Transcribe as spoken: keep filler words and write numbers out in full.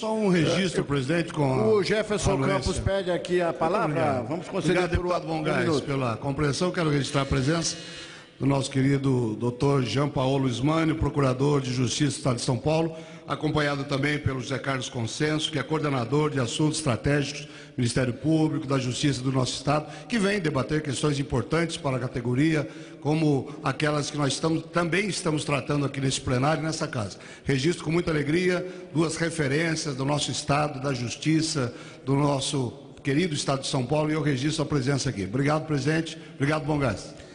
só um registro, é, presidente, com a, o Jefferson Campos pede aqui a palavra. Vamos conceder Obrigado, deputado Von Gás, pela compreensão. Quero registrar a presença do nosso querido doutor Jean Paulo Ismânio, procurador de Justiça do Estado de São Paulo, acompanhado também pelo José Carlos Consenso, que é coordenador de assuntos estratégicos do Ministério Público, da Justiça do nosso Estado, que vem debater questões importantes para a categoria, como aquelas que nós estamos, também estamos tratando aqui nesse plenário, nessa casa. Registro com muita alegria duas referências do nosso Estado, da Justiça, do nosso querido Estado de São Paulo, e eu registro a presença aqui. Obrigado, presidente. Obrigado, Von Gás.